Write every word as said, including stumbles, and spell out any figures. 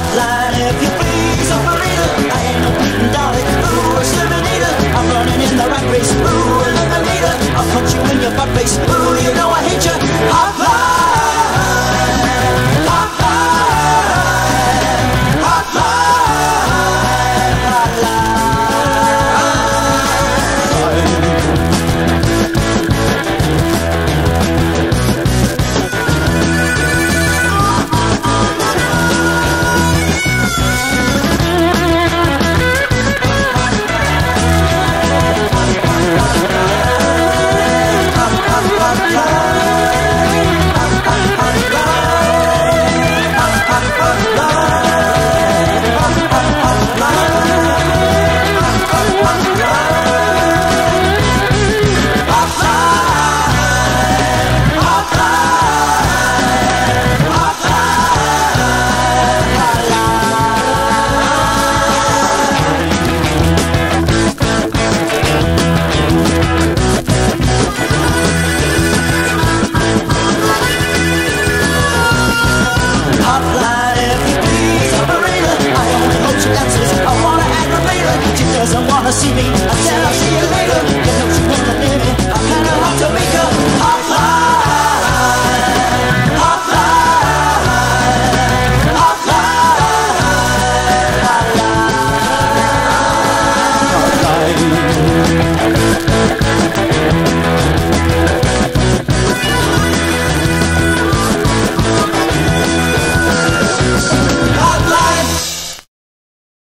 Hotline if you please, operator. I ain't no beaten dolly, ooh, exterminator. I'm running in the rat race, ooh, eliminator. I'll punch you in your butt face, ooh, you know I hate you. Hotline, hotline, hotline, hotline. See me.